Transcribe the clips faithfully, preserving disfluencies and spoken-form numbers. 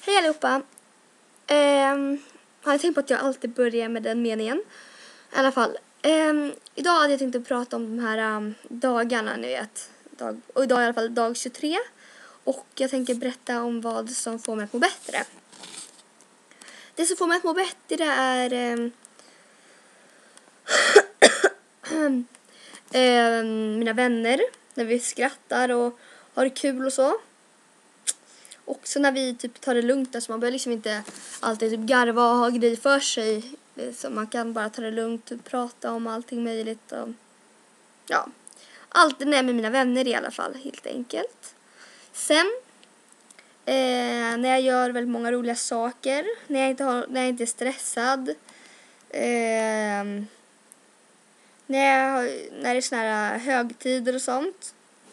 Hej allihopa. Um, har jag tänkt på att jag alltid börjar med den meningen. I alla fall. Um, idag hade jag tänkt att prata om de här um, dagarna, ni vet. Dag, och idag är i alla fall dag tjugotre. Och jag tänker berätta om vad som får mig att må bättre. Det som får mig att må bättre är um, um, mina vänner. När vi skrattar och har det kul och så. Också när vi typ tar det lugnt, alltså man behöver liksom inte alltid typ garva och ha grejer för sig. Så man kan bara ta det lugnt och prata om allting möjligt. Och, ja, allt med mina vänner i alla fall, helt enkelt. Sen, eh, när jag gör väldigt många roliga saker, när jag inte, har, när jag inte är stressad. Eh, när, jag, när det är såna här högtider och sånt.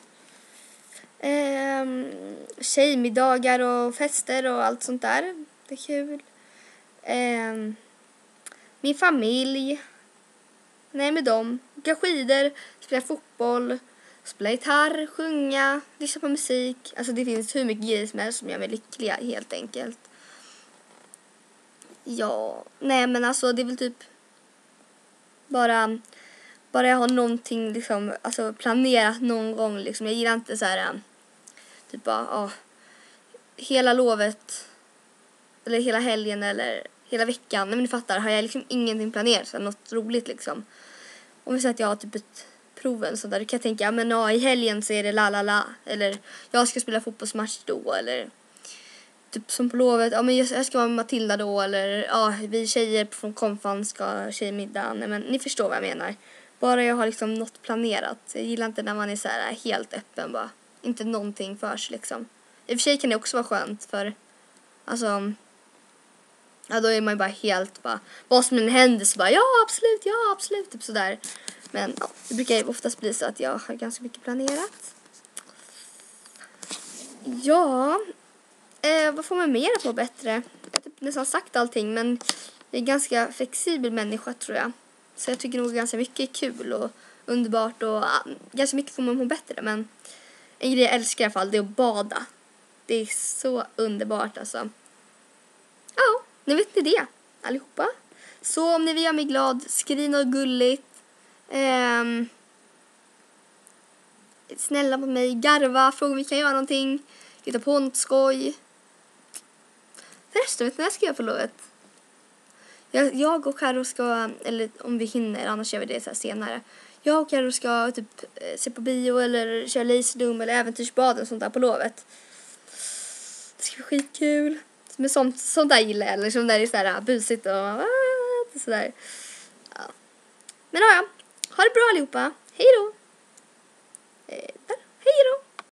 Um, tjejmiddagar och fester och allt sånt där. Det är kul. Um, min familj. Nej, med dem. Åka skidor, spela fotboll, spela gitarr, sjunga, lyssna på musik. Alltså det finns hur mycket grejer som helst som gör mig lyckliga, helt enkelt. Ja, nej men alltså det är väl typ bara bara jag har någonting liksom, alltså planerat någon gång liksom. Jag gillar inte så här typ bara, ja, hela lovet eller hela helgen eller hela veckan. Nej, men ni fattar, har jag liksom ingenting planerat, så något roligt liksom. Om vi säger att jag har typ ett proven så där, då kan jag tänka, ja men ja, i helgen så är det la la la, eller jag ska spela fotbollsmatch då, eller typ som på lovet, ja men jag ska vara med Matilda då, eller ja, vi tjejer från konfan ska ha tjejmiddag. Nej, men ni förstår vad jag menar. Bara jag har liksom något planerat. Jag gillar inte när man är så här helt öppen bara. Inte någonting för sig liksom. I och för sig kan det också vara skönt, för alltså, ja då är man ju bara helt bara, vad som än händer så bara, ja absolut, ja absolut, typ sådär. Men ja, det brukar ju oftast bli så att jag har ganska mycket planerat. Ja, eh, vad får man mer på bättre? Jag har typ nästan sagt allting, men jag är ganska flexibel människa, tror jag. Så jag tycker nog ganska mycket är kul och underbart och ja, ganska mycket får man må bättre. Men en grej jag älskar i alla fall, det är att bada. Det är så underbart alltså. Ja, nu vet ni det allihopa. Så om ni vill göra mig glad, skriv något gulligt. Ehm, snälla mot mig, garva, fråga om vi kan göra någonting. Hitta på något skoj. Förresten, vet ni vad jag ska göra på lovet? Jag, jag och Karo ska, eller om vi hinner, annars gör vi det så här senare. Jag och Karo ska typ se på bio eller köra laserdom eller äventyrsbad och sånt där på lovet. Det ska bli skitkul. Men sånt, sånt där gillar jag, eller som där är så här busigt och sådär. Ja. Men ja, ha det bra allihopa. Hej då!